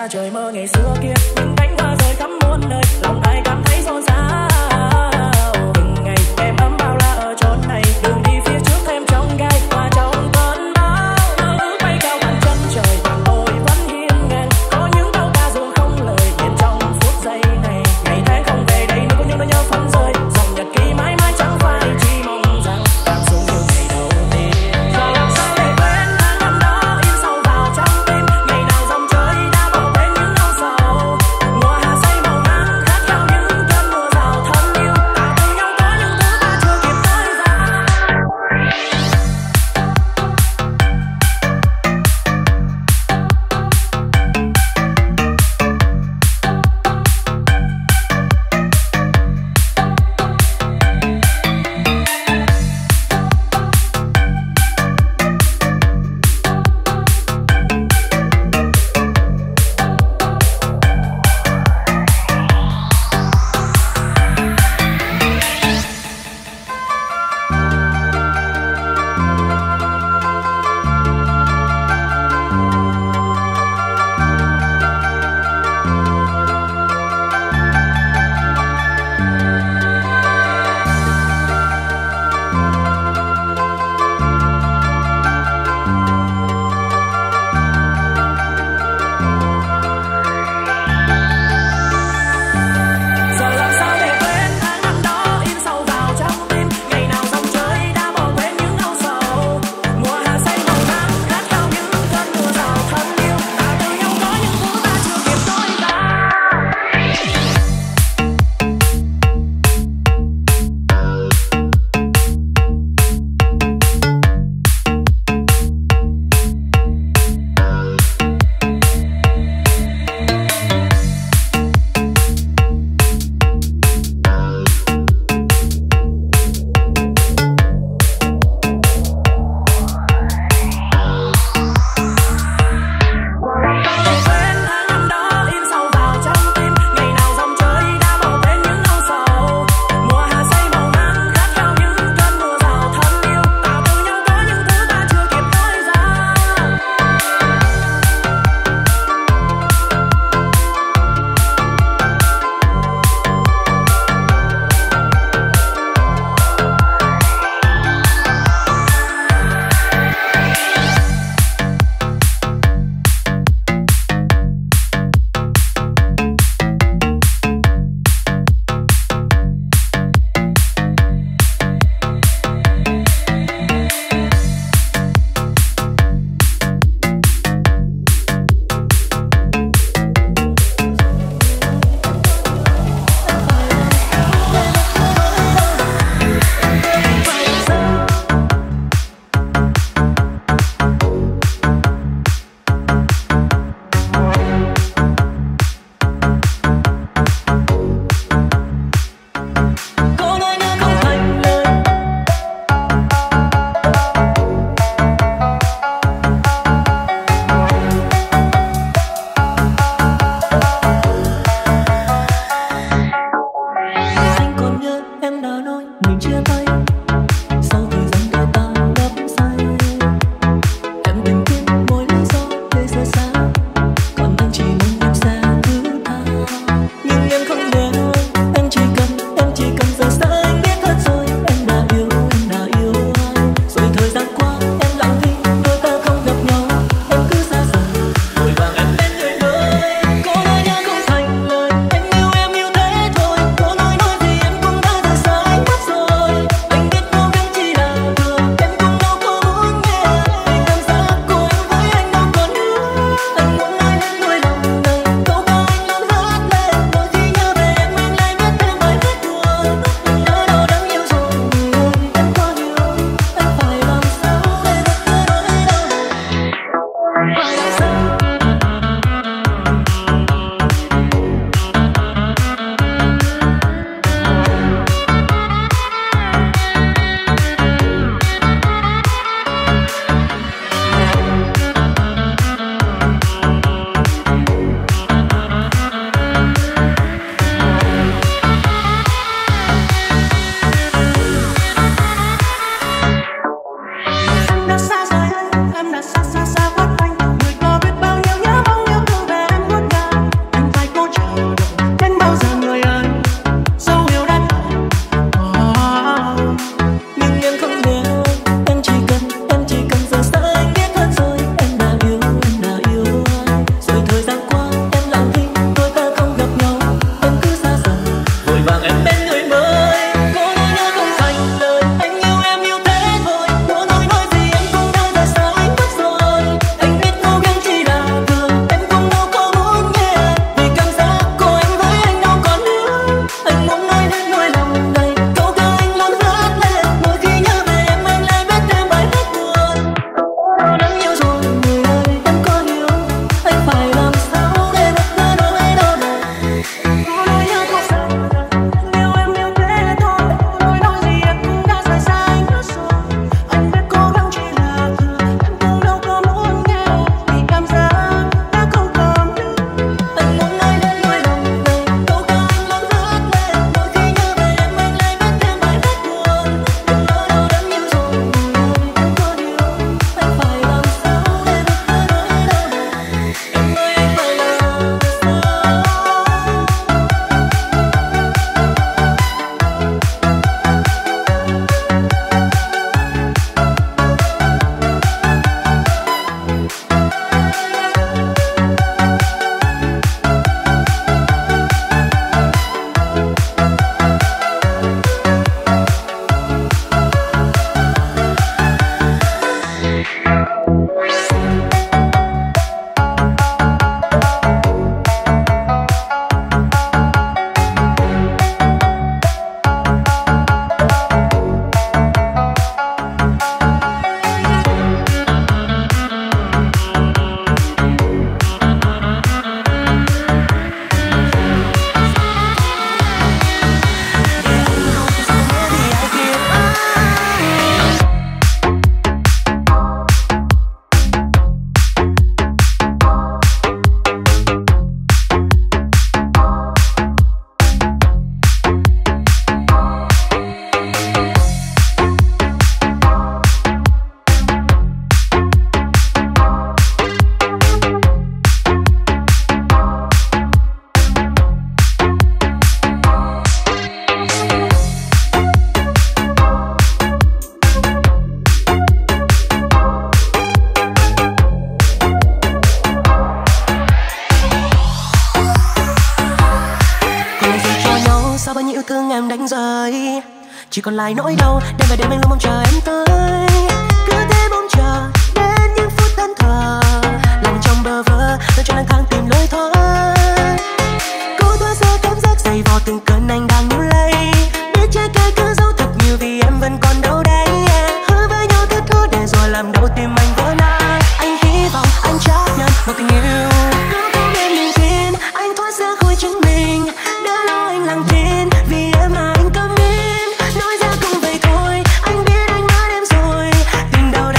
xa trời mơ ngày xưa kia, những cánh hoa rơi khắp muôn nơi, lòng ai cảm thấy rộn rã. Từng ngày em ấm bao la ở chốn này, đường đi phía trước thêm trong gai và trong cơn bão. Nước bay cao bằng chân trời, còn tôi vẫn hiên ngang. Có những câu ca dường không lời hiện trong phút giây này. Ngày tháng không về đây nữa, có những nỗi nhớ phấn rơi. Dòng nhật ký mãi mãi chẳng phải chỉ mong rằng cảm xúc như ngày đầu tiên. Giờ làm sao để quên tháng năm đó in sâu vào trong tim. Ngày nào dòng chơi đã bỏ quên những âu sầu. Mùa hạ say màu nắng khát khao những cơn mưa rào. Chỉ còn lại nỗi đau đêm về đêm anh luôn mong chờ em tới, cứ thế mong chờ đến những phút thẫn thờ, lòng trong bơ vơ nơi cho lang thang tìm lối thoát. Cố thoát ra cảm giác dày vò từng cơn anh đang níu lấy, biết trái cây cứ giấu thật nhiều vì em vẫn còn đâu đấy. Hứa với nhau thất thố để rồi làm đau tim anh vỡ nát. Anh hy vọng anh chấp nhận một tình yêu cứ không em đừng tin anh thoát ra khỏi chính mình, đã lo anh lặng tin vì em mà anh câm nín. Nói ra không vậy thôi anh biết anh mất em rồi, tình đầu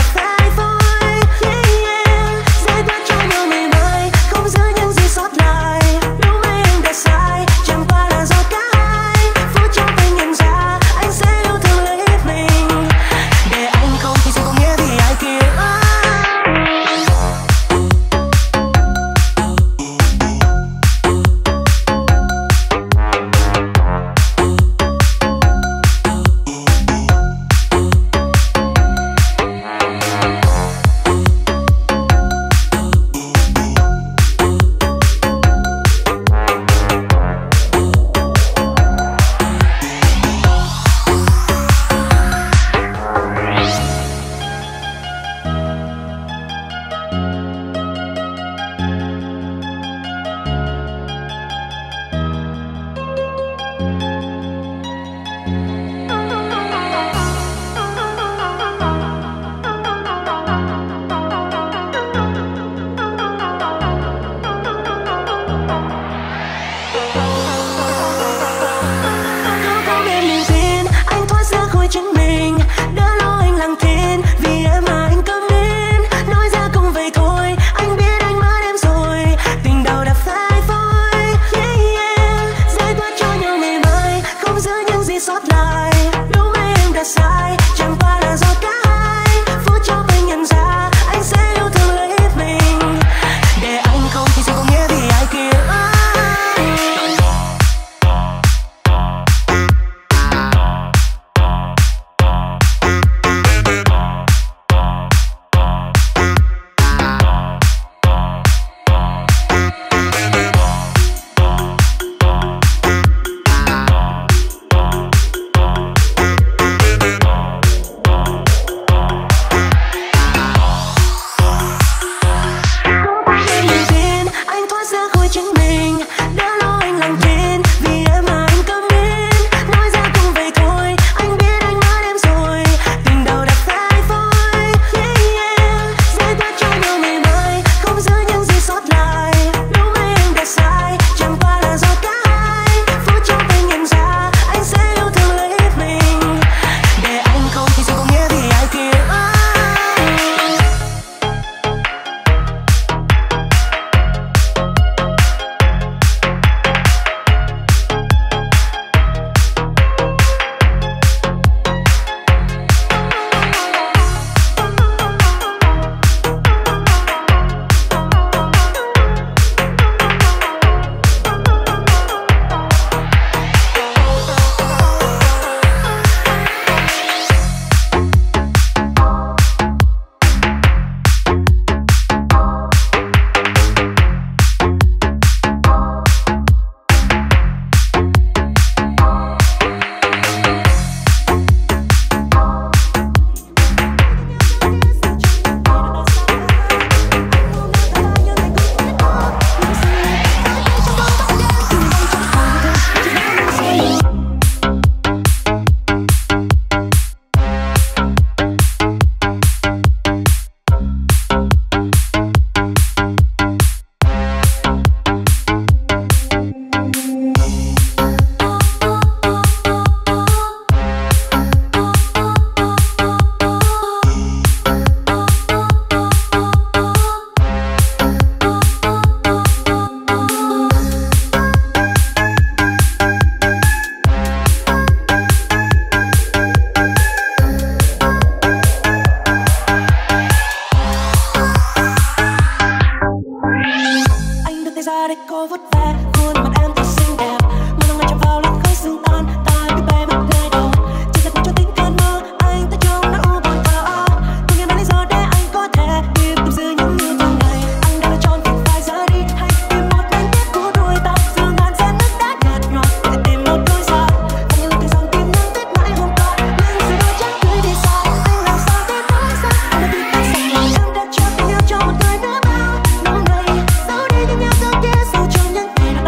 sẽ có vất vả. Khuôn mặt em thật xinh đẹp, mà lòng ngày chạm vào làn khói sương tan. Ta biết bay mất nơi đâu, chỉ giật mình cho tính cơn mơ. Anh ta trong nỗi u buồn thở, từng ngày mấy lý do để anh có thể tiếp tục giữ những yêu thương này. Anh đang lựa chọn việc phải ra đi hay tìm một tình tiết của đôi ta. Sương ngàn gian nước đã nhạt nhòa để tìm một đôi xa. Và những lời dòng tim nắng viết mãi hôm qua, nhưng rồi đôi chắc gửi đi xa. Anh làm sao để nói ra mà tìm cách rằng lòng em đã cho tình yêu cho một người nữa bao lâu nay. Sau đây những nhau thương kia sâu trong những ngày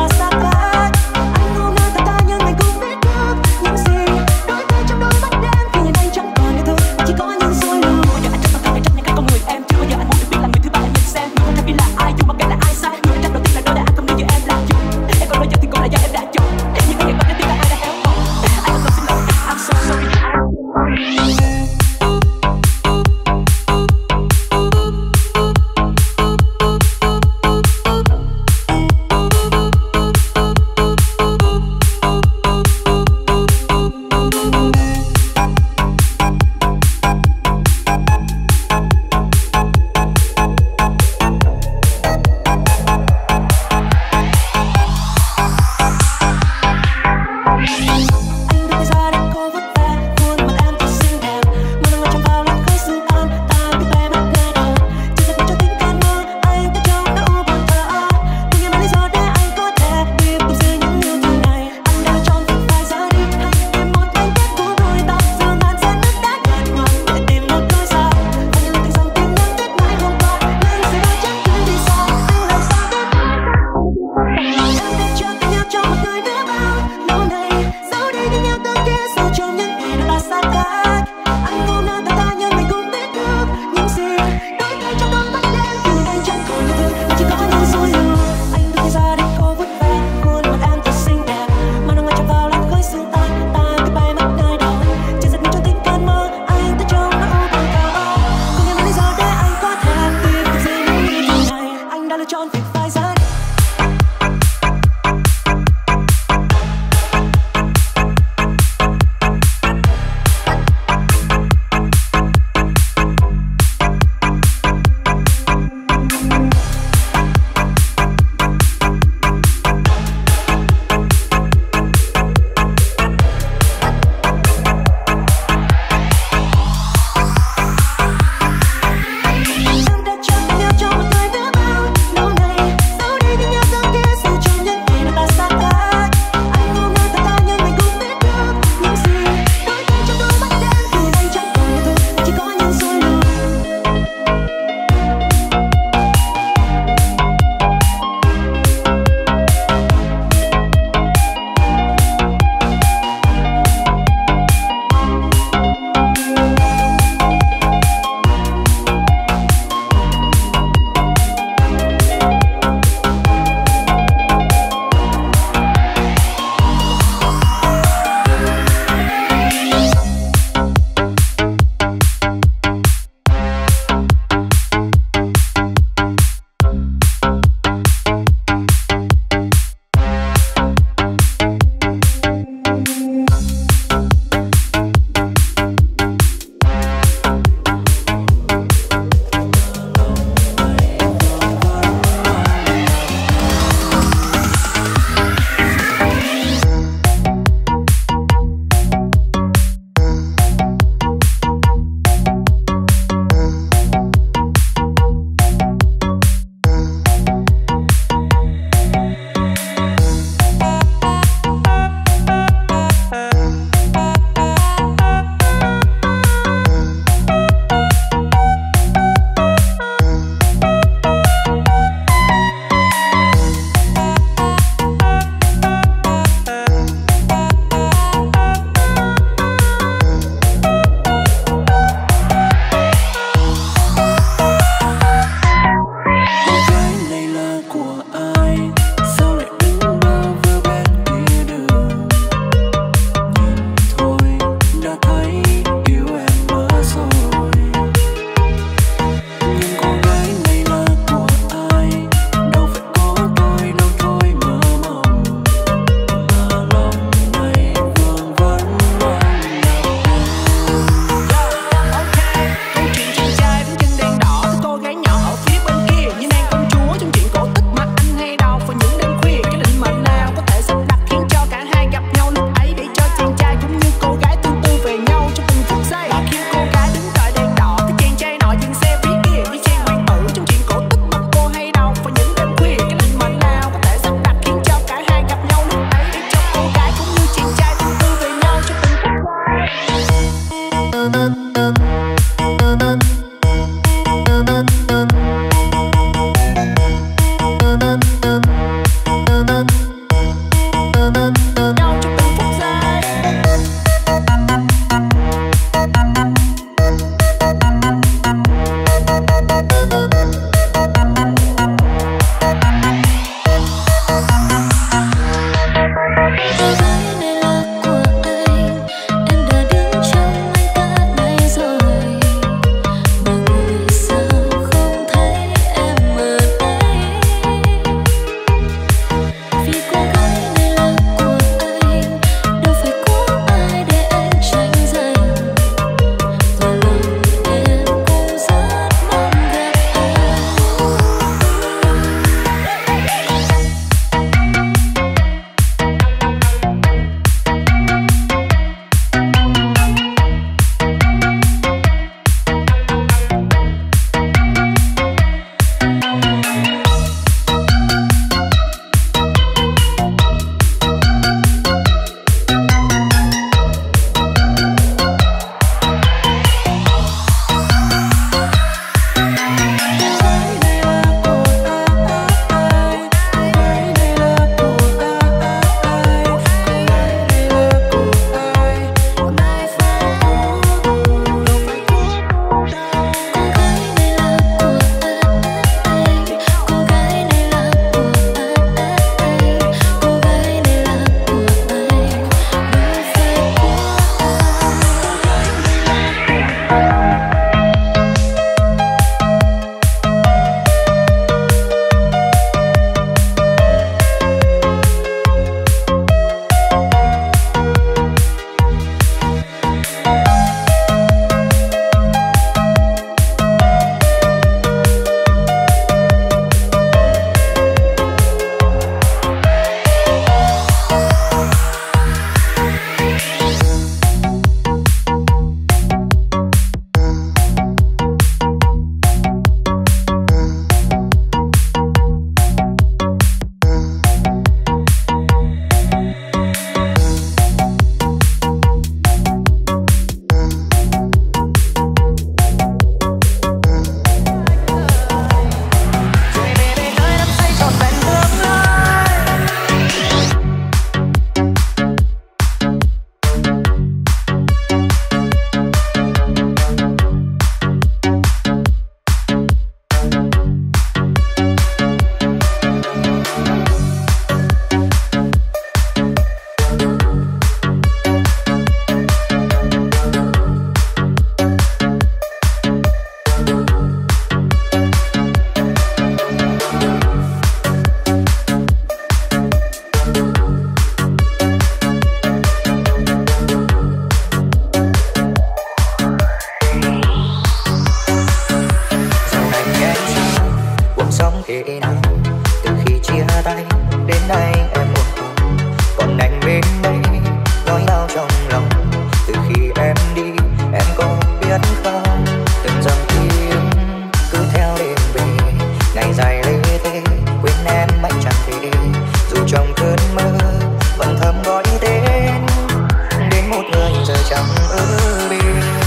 thế nào. Từ khi chia tay đến nay em buồn khổ, còn anh bên đây nói đau trong lòng. Từ khi em đi em có biết không, từng dòng tim cứ theo đêm về, ngày dài lê thế quên em mạnh chẳng thể. Dù trong cơn mơ vẫn thầm gọi tên, đến một người giờ chẳng ở bên.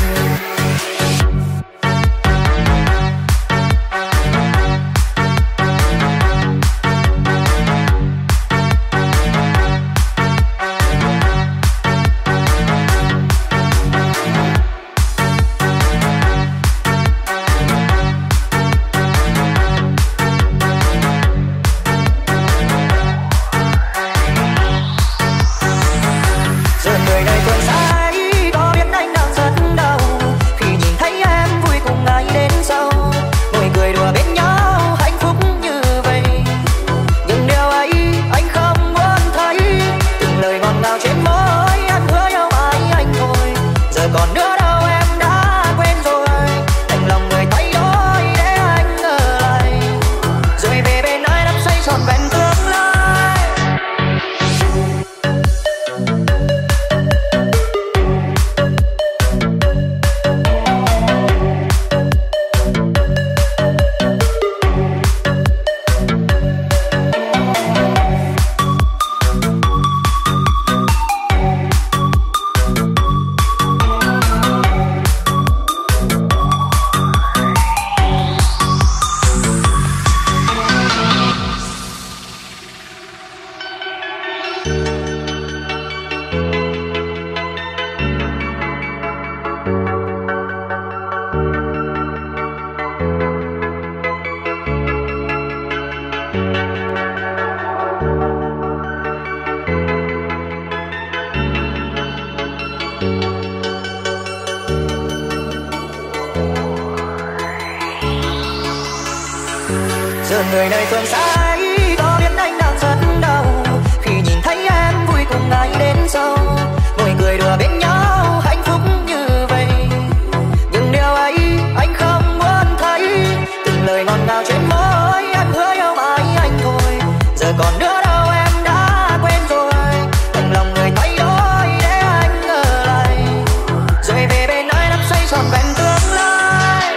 Giờ người nơi phương xa ấy có biết anh đang rất đau, khi nhìn thấy em vui cùng ai đến sau, ngồi cười đùa bên nhau hạnh phúc như vậy. Nhưng điều ấy anh không muốn thấy, từng lời ngọt ngào trên môi anh hứa yêu mãi anh thôi. Giờ còn nữa đâu em đã quên rồi, thành lòng người thay đổi để anh ở lại, rồi về bên ai đắm say trọn vẹn tương lai.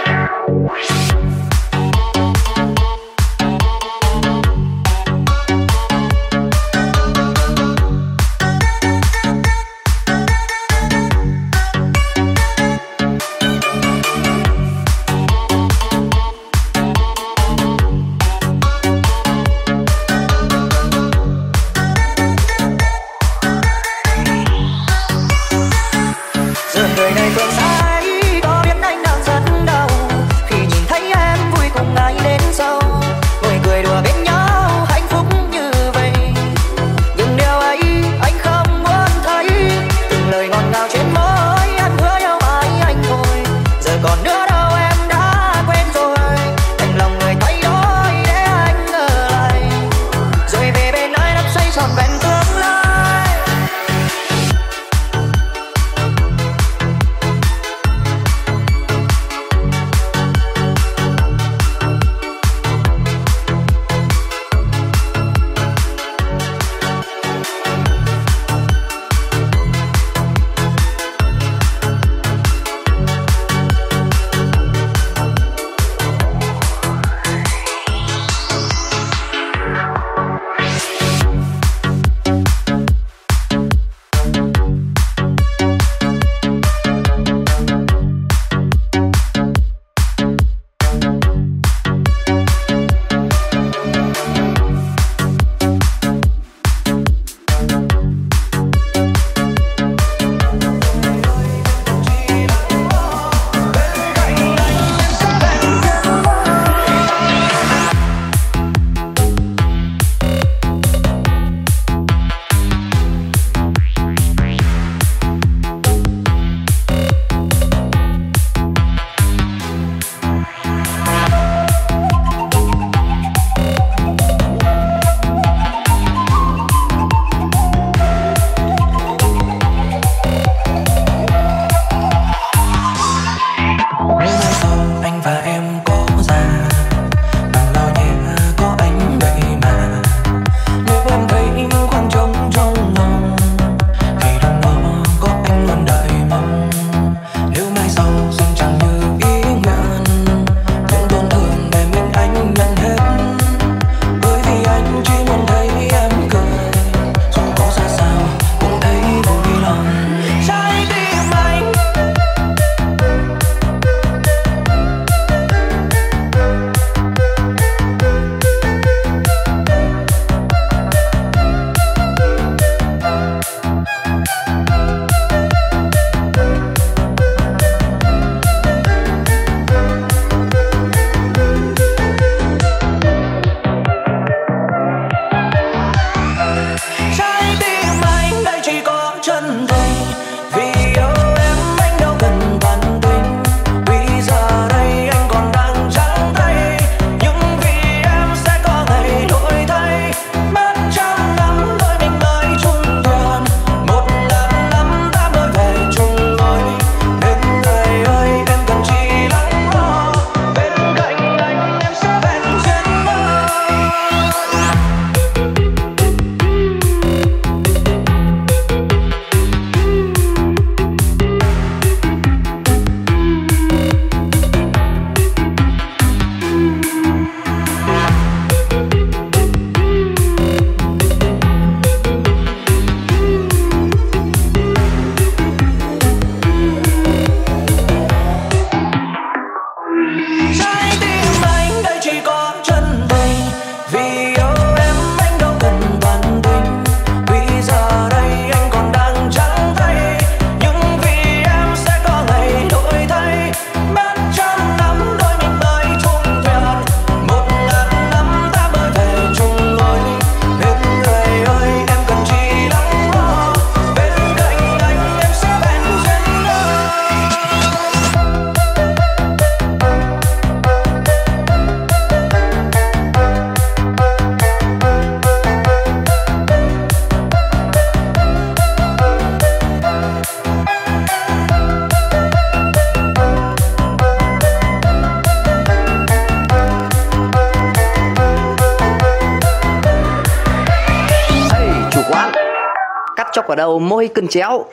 chọc ở đầu môi cần chéo.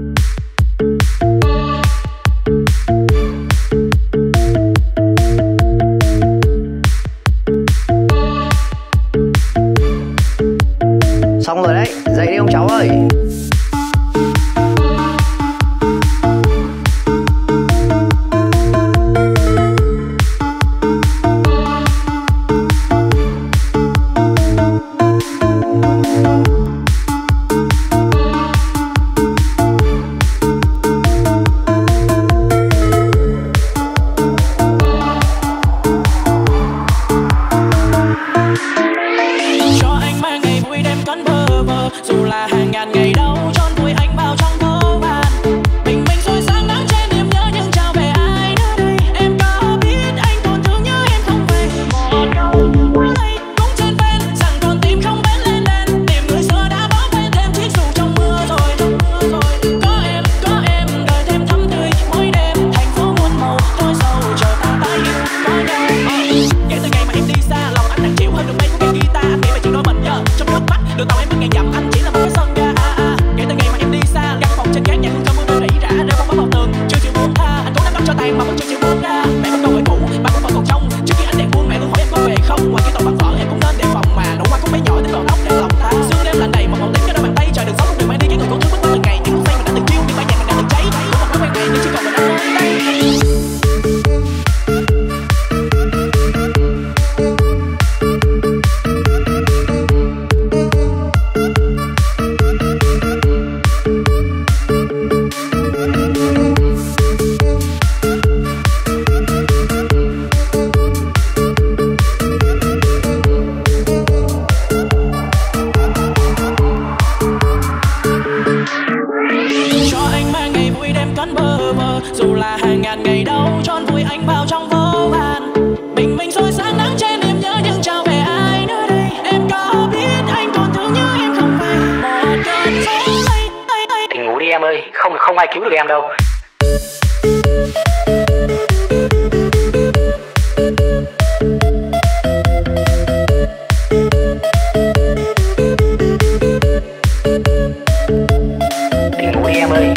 Xong rồi đấy, dậy đi ông cháu ơi. Không ai cứu được em đâu. Tỉnh ngủ đi em ơi.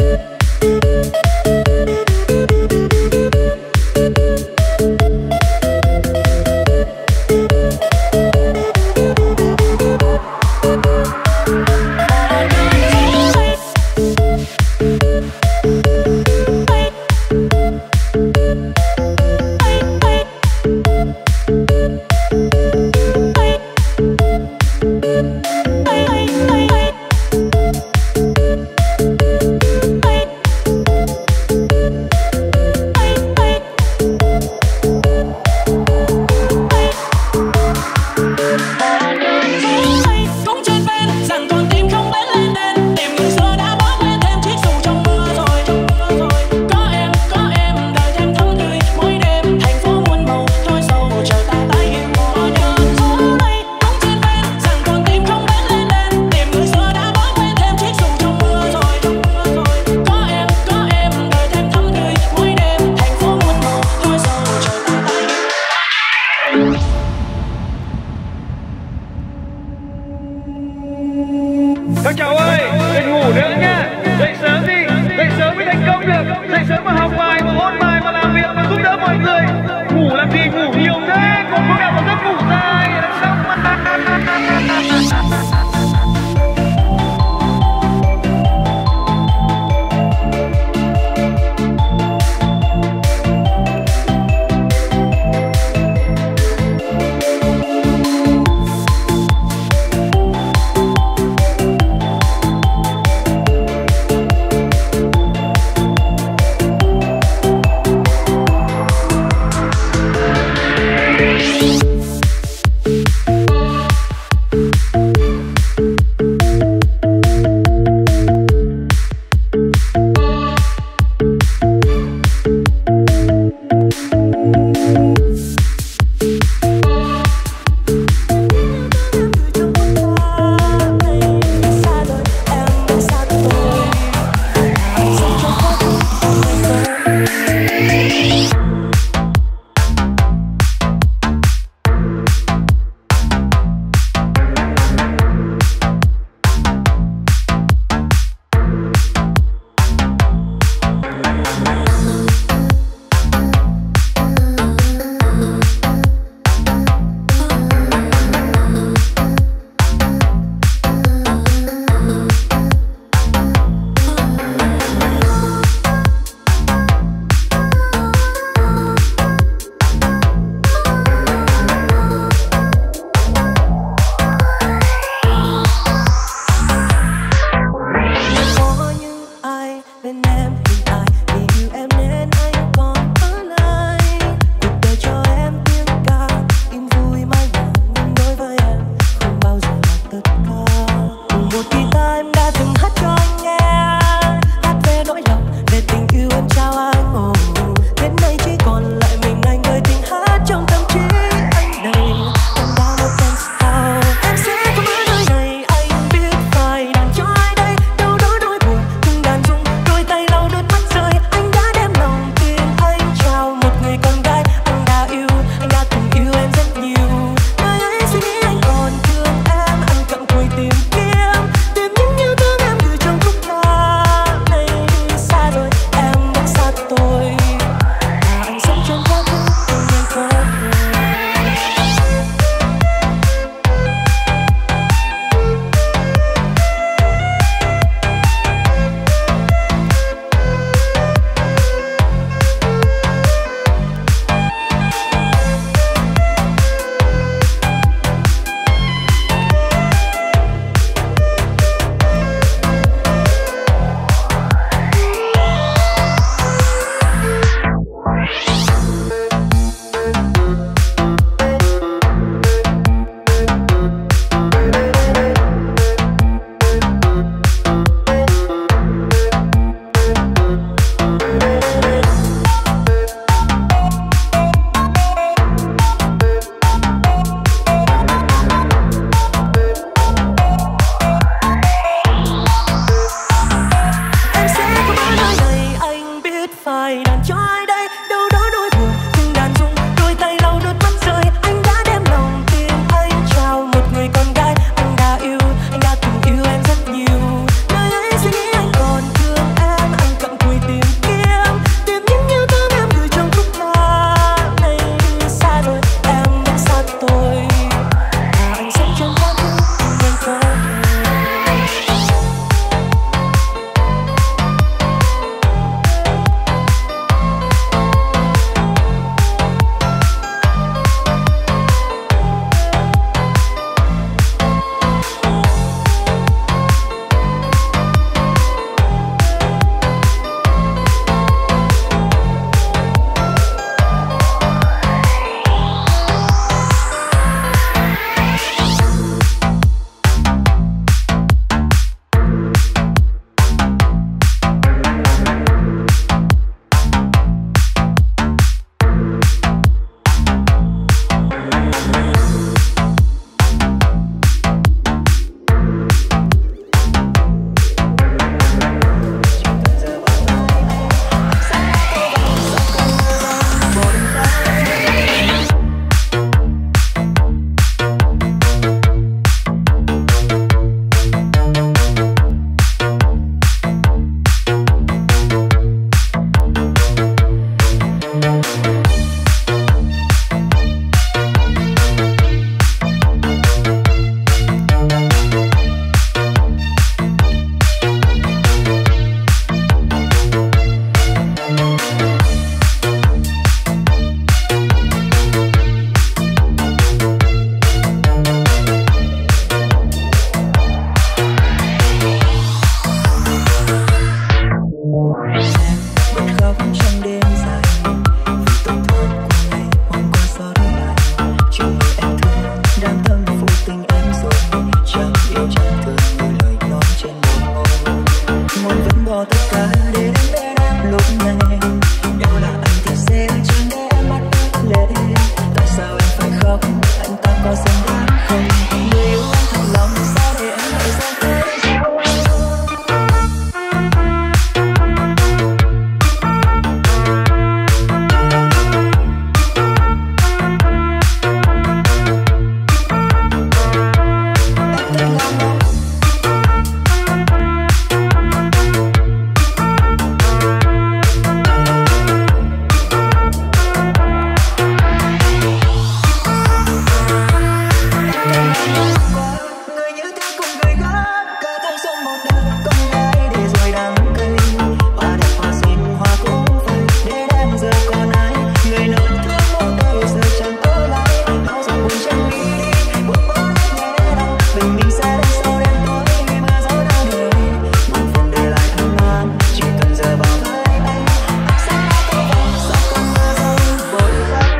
người như thế cùng người khác cả thanh xuân một đời con gái để rồi đắng cay hoa đẹp hoa xinh hoa cũng phai để em giờ còn ai người nỗi thương một đời giờ chẳng ở lại bao giờ buồn chẳng nghĩ đi buồn bỏ lại nhẹ lòng bình minh sẽ đến sau đêm tối mưa gió đã đời buồn phiền để lại thơm ngon chỉ cần giờ vào vai anh sẽ có vòng sao con mưa rơi vội vã.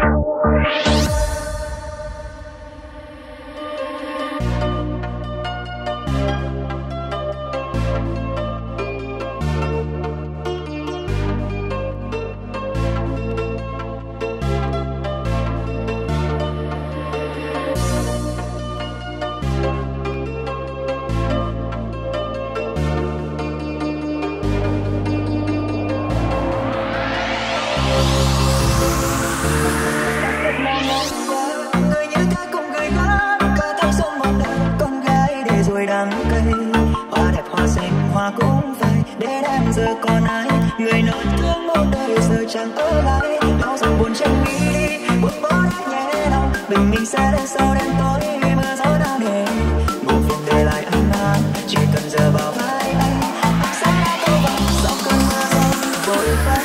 Người như thế cùng người khác cả thanh xuân một đời con gái để rồi đắng cay hoa đẹp hoa xinh hoa cũng phai để em giờ còn ai người nỗi thương một đời giờ chẳng ở lại bao giờ buồn chẳng nghĩ đi buồn bỏ đã nhẹ lòng bình minh sẽ đến sau đêm tối mưa gió đã để buồn phiền để lại anh an chỉ cần giờ vào vai anh sẽ có vòng sau cơn mưa rơi vội vã.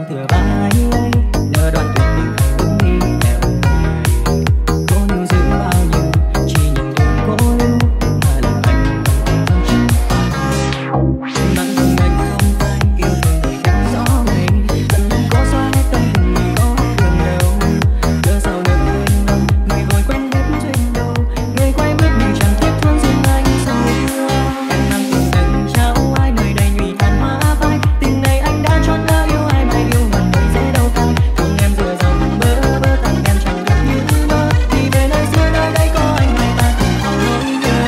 thừa vai ấy, nỡ đoạn tuyệt tình thành bước đi theo người. Cố níu giữ bao nhiêu chỉ nhìn đường cố lưu, mà lòng anh vẫn còn trong tim. Nắng từng anh không phải yêu thương người khác rõ này, tận lòng có xóa hết tâm tình người có buồn đâu. Cớ sao được quên lòng người vội quen hết duyên đâu, người quay bước nhưng chẳng tiếc thương riêng anh sâu. Em mang tình tình trao ai nơi đây nhụy tàn hoa phai, tình này anh đã chọn lỡ yêu ai mà yêu hoàn đời dễ đâu phai. Cùng em dựa dòng bơ vơ tan em chẳng được như mơ, thì về nơi xưa nơi đây có anh hai ta cùng hò nỗi nhớ.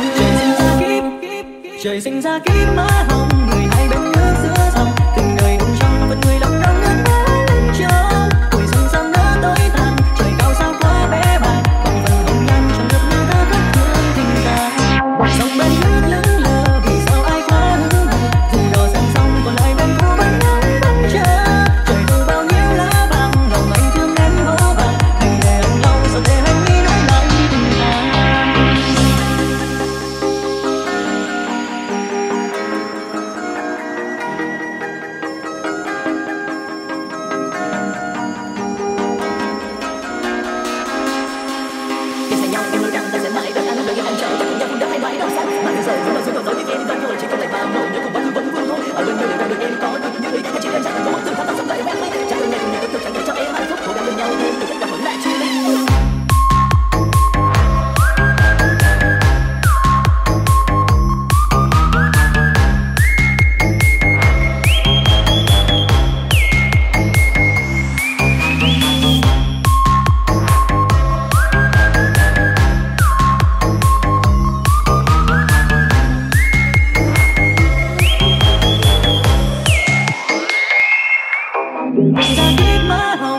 Trời sinh ra kiếp má hồng, người hai bên nước giữa dòng, từng đời ôm trong vẫn người lòng đong nước mắt lên trông. Tuổi xuân sang nỡ tối tàn, trời cao sao quá bé bàng, còn phần hồng nhan chẳng được như ta cất thương tình ta. Dòng bên nước lững lờ, vì sao ai quá hững hờ, dù đò sang sông còn lại bên cô vẫn nắng vẫn chờ. Trời thu bao nhiêu lá vàng, lòng anh thương em vô vàng, đành để anh lâu sao để anh nghĩ nói lại tình ta. Em sẽ nhau em nói rằng ta sẽ mãi đợi anh, đợi anh chờ chắc nhau cũng đã hay mãi đâu sáng. Mà bây giờ vẫn còn xuống còn dấu như em vẫn rồi, chỉ còn lại ba màu nhớ cùng bao nhiêu vẫn vương thôi. Ở bên người đâu được em có được như ý, nhưng chỉ em chẳng có từ tháng năm sống lại em lấy. Chẳng lần này cùng nhau tiếp tục chẳng để cho em hạnh phúc, cố gắng bên nhau thêm từ tất cả vẫn lại chia ly. Ra kiếp má hồng